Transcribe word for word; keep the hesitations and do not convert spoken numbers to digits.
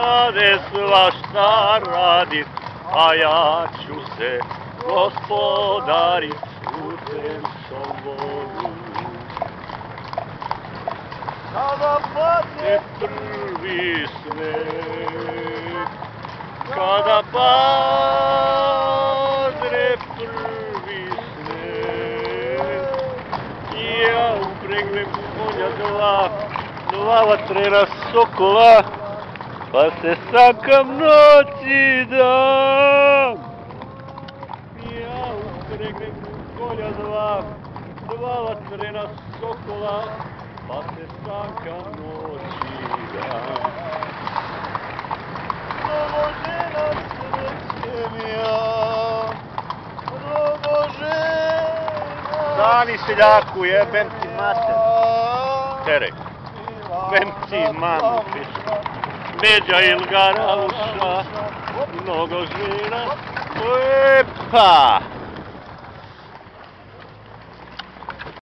znade svašta radit, a ja ću se gospodarit u tem Somboru. Kada padne prvi sneg, kada padne prvi sneg, ja upregnem konja dva, dva vatrena sokola, pa se sakam noći dan. Ja upregnem konja dva, dva vatrena sokola, pa se sakam noći dan. Mnogo žena srećem ja, mnogo žena. Stani seljaku, jebem ti mater. Terek, jebem ti mamu pišu. Međa Ilgara uša, mnogo žena, epa!